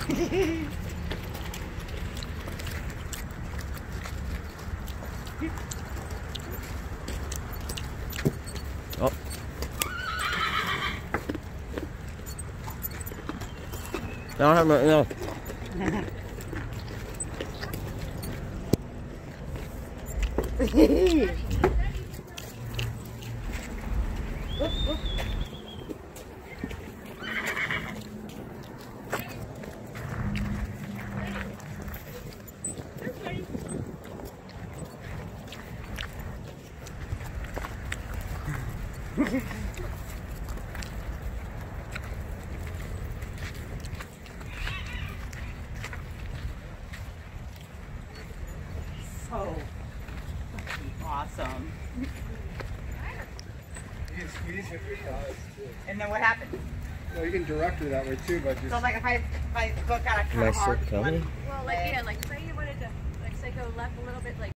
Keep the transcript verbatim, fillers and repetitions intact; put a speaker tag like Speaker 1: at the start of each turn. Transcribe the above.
Speaker 1: Oh. I don't have my, no.
Speaker 2: So awesome.
Speaker 3: You can squeeze with your thighs too.
Speaker 2: And then what happened?
Speaker 3: Well, you can direct her that way too, but just.
Speaker 2: So like if I if I look at a kind
Speaker 1: Am I
Speaker 2: of hard
Speaker 1: sick,
Speaker 2: one
Speaker 1: Tony?
Speaker 4: Well, like, yeah, like say you wanted to, like, say go left a little bit, like